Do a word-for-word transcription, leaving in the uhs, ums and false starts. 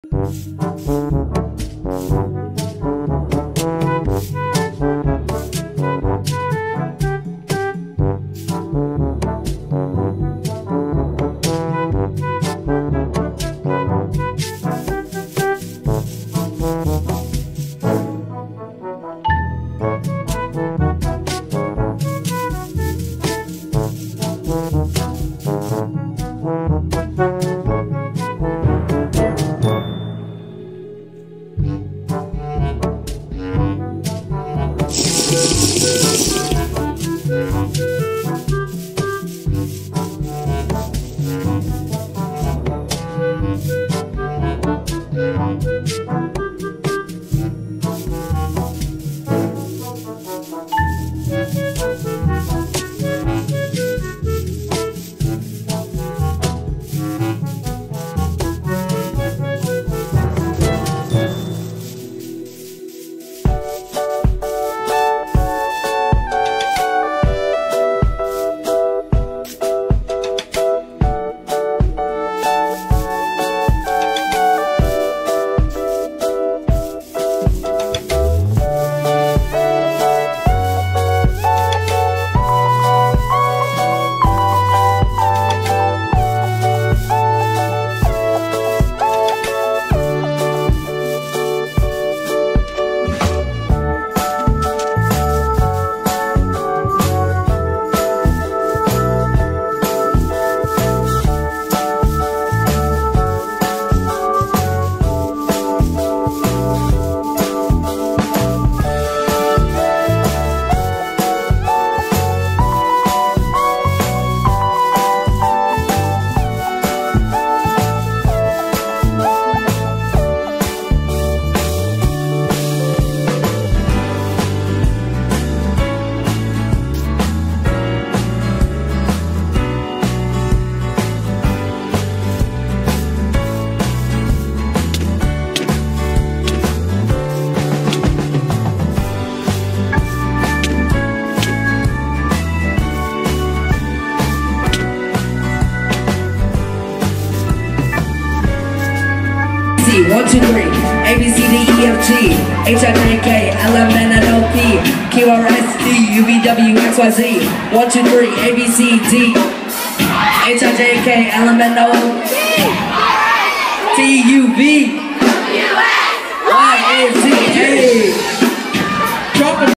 One, two, three, A, B, C, D, E, F, G, H, I, J, K, L, M, N, N, O, P, Q, R, S, T, U, V, W, X, Y, Z. One, two, three, A, B, C, D, H, I, J, K, L, M, N, O, T, U, V, W, X, Y, Z, A.